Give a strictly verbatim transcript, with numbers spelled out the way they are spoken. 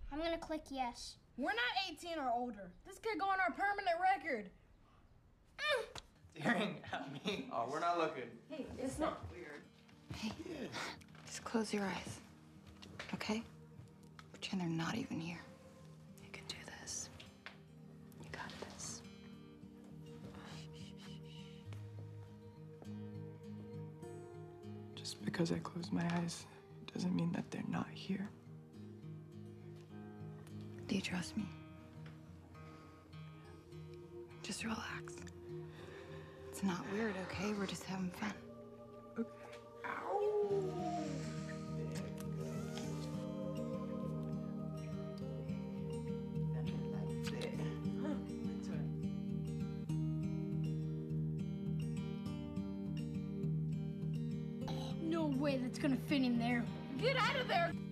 I'm gonna click yes. We're not eighteen or older. This could go on our permanent record. Mm. Staring at me. Oh, we're not looking. Hey, it's not weird. Hey, just close your eyes, okay? Pretend they're not even here. You can do this. You got this. Just because I close my eyes doesn't mean that they're not here. Do you trust me? Just relax. It's not weird, okay? We're just having fun. Okay. Ow! No way that's gonna fit in there. Get out of there!